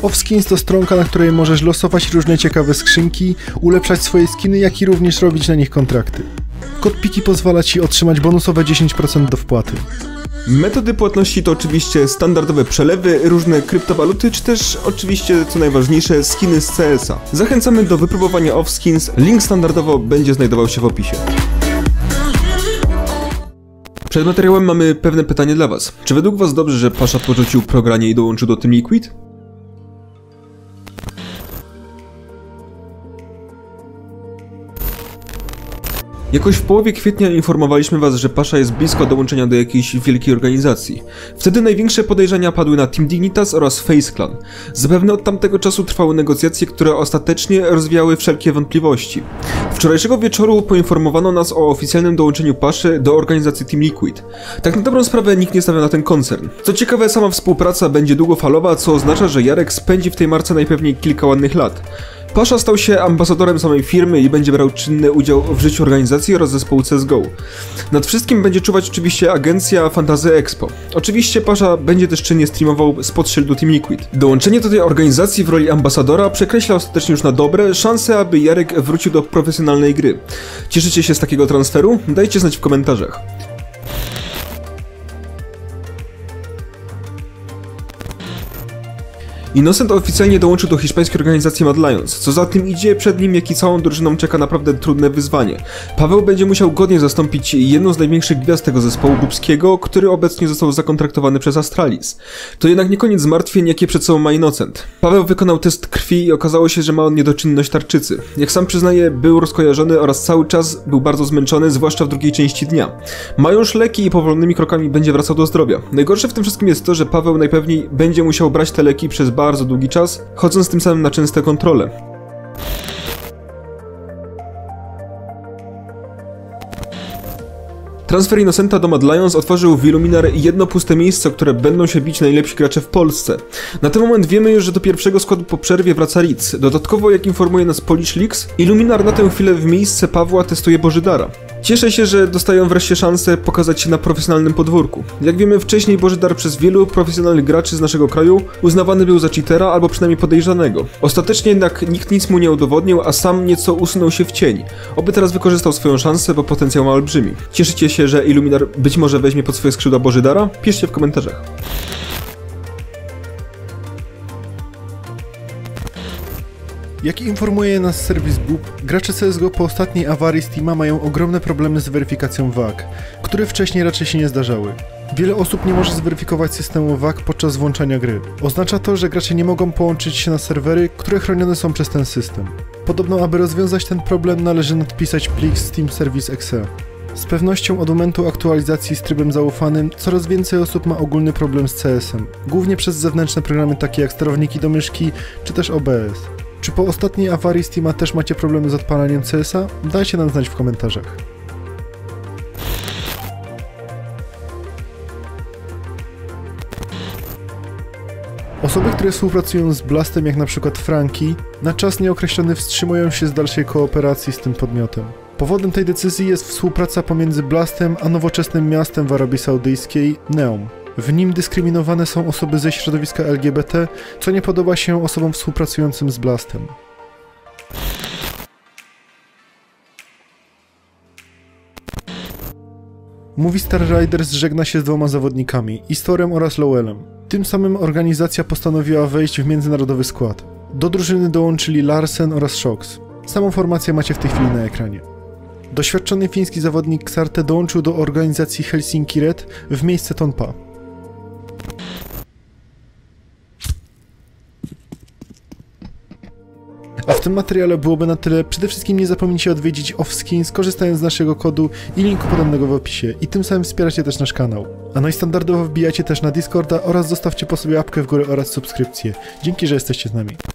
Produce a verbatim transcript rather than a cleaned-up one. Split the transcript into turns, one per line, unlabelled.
Offskins to stronka, na której możesz losować różne ciekawe skrzynki, ulepszać swoje skiny, jak i również robić na nich kontrakty. Kod Piki pozwala Ci otrzymać bonusowe dziesięć procent do wpłaty.
Metody płatności to oczywiście standardowe przelewy, różne kryptowaluty, czy też oczywiście, co najważniejsze, skiny z C S a. Zachęcamy do wypróbowania Offskins, link standardowo będzie znajdował się w opisie. Przed materiałem mamy pewne pytanie dla Was. Czy według Was dobrze, że Pasza porzucił progranie i dołączył do Team Liquid? Jakoś w połowie kwietnia informowaliśmy Was, że Pasza jest blisko dołączenia do jakiejś wielkiej organizacji. Wtedy największe podejrzenia padły na Team Dignitas oraz Face Clan. Zapewne od tamtego czasu trwały negocjacje, które ostatecznie rozwiały wszelkie wątpliwości. Wczorajszego wieczoru poinformowano nas o oficjalnym dołączeniu Paszy do organizacji Team Liquid. Tak na dobrą sprawę nikt nie stawia na ten koncern. Co ciekawe, sama współpraca będzie długofalowa, co oznacza, że Jarek spędzi w tej marce najpewniej kilka ładnych lat. Pasza stał się ambasadorem samej firmy i będzie brał czynny udział w życiu organizacji oraz zespołu C S G O. Nad wszystkim będzie czuwać oczywiście agencja Fantasy Expo. Oczywiście Pasza będzie też czynnie streamował spod szyldu Team Liquid. Dołączenie do tej organizacji w roli ambasadora przekreśla ostatecznie już na dobre szanse, aby Jarek wrócił do profesjonalnej gry. Cieszycie się z takiego transferu? Dajcie znać w komentarzach. Innocent oficjalnie dołączył do hiszpańskiej organizacji Mad Lions. Co za tym idzie, przed nim jak i całą drużyną czeka naprawdę trudne wyzwanie. Paweł będzie musiał godnie zastąpić jedną z największych gwiazd tego zespołu Bubskiego, który obecnie został zakontraktowany przez Astralis. To jednak nie koniec zmartwień, jakie przed sobą ma Innocent. Paweł wykonał test krwi i okazało się, że ma on niedoczynność tarczycy. Jak sam przyznaje, był rozkojarzony oraz cały czas był bardzo zmęczony, zwłaszcza w drugiej części dnia. Ma już leki i powolnymi krokami będzie wracał do zdrowia. Najgorsze w tym wszystkim jest to, że Paweł najpewniej będzie musiał brać te leki przez bardzo długi czas, chodząc tym samym na częste kontrole. Transfer Innocenta do Mad Lions otworzył w Illuminar jedno puste miejsce, o które będą się bić najlepsi gracze w Polsce. Na ten moment wiemy już, że do pierwszego składu po przerwie wraca Ritz. Dodatkowo, jak informuje nas Polish Leaks, Illuminar na tę chwilę w miejsce Pawła testuje Bożydara. Cieszę się, że dostają wreszcie szansę pokazać się na profesjonalnym podwórku. Jak wiemy wcześniej, Bożydar przez wielu profesjonalnych graczy z naszego kraju uznawany był za cheatera albo przynajmniej podejrzanego. Ostatecznie jednak nikt nic mu nie udowodnił, a sam nieco usunął się w cień. Oby teraz wykorzystał swoją szansę, bo potencjał ma olbrzymi. Cieszycie się, że Illuminar być może weźmie pod swoje skrzydła Bożydara? Piszcie w komentarzach.
Jak informuje nas serwis Bub, gracze C S G O po ostatniej awarii Steama mają ogromne problemy z weryfikacją W A G, które wcześniej raczej się nie zdarzały. Wiele osób nie może zweryfikować systemu W A G podczas włączania gry. Oznacza to, że gracze nie mogą połączyć się na serwery, które chronione są przez ten system. Podobno, aby rozwiązać ten problem, należy nadpisać plik Steam Service Exe. Z pewnością od momentu aktualizacji z trybem zaufanym coraz więcej osób ma ogólny problem z C S em, głównie przez zewnętrzne programy takie jak sterowniki do myszki czy też O B S. Czy po ostatniej awarii Steama też macie problemy z odpalaniem C S a? Dajcie nam znać w komentarzach. Osoby, które współpracują z Blastem, jak na przykład Franki, na czas nieokreślony wstrzymują się z dalszej kooperacji z tym podmiotem. Powodem tej decyzji jest współpraca pomiędzy Blastem a nowoczesnym miastem w Arabii Saudyjskiej, Neom. W nim dyskryminowane są osoby ze środowiska L G B T, co nie podoba się osobom współpracującym z Blastem. Movistar Riders żegna się z dwoma zawodnikami, Istorem oraz Lowellem. Tym samym organizacja postanowiła wejść w międzynarodowy skład. Do drużyny dołączyli Larsen oraz Shox. Samą formację macie w tej chwili na ekranie. Doświadczony fiński zawodnik Xarte dołączył do organizacji Helsinki Red w miejsce Tonpa. A w tym materiale byłoby na tyle. Przede wszystkim nie zapomnijcie odwiedzić Offskins, korzystając z naszego kodu i linku podanego w opisie. I tym samym wspieracie też nasz kanał. A no i standardowo wbijajcie też na Discorda oraz zostawcie po sobie łapkę w górę oraz subskrypcję. Dzięki, że jesteście z nami.